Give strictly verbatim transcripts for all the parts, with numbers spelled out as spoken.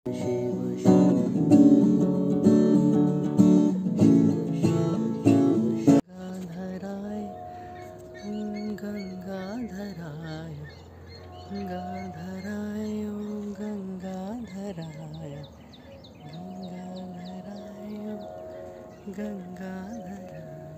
गंगाधराय गंगाधराय गंगाधराय गंगाधराय गंगाधराय।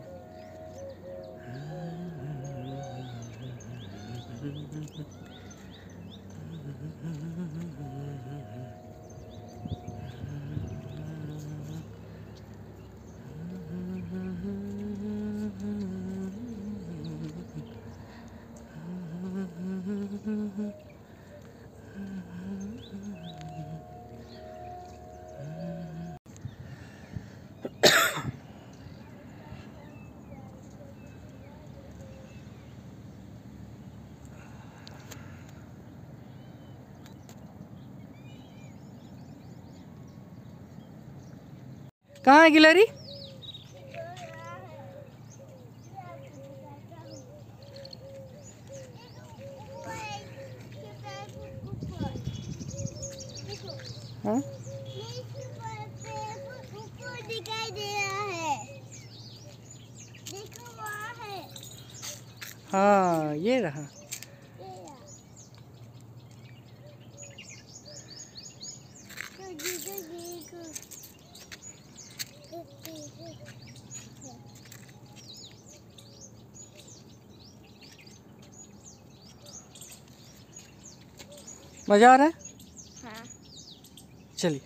कहाँ है गिलहरी? हाँ? दिखाई दे रहा है, देखो वहाँ है। हाँ ये रहा। मजा आ रहा है? हाँ। चलिए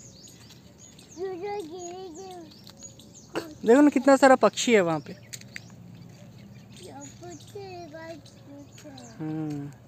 देखो ना कितना सारा पक्षी है वहाँ पे। हम्म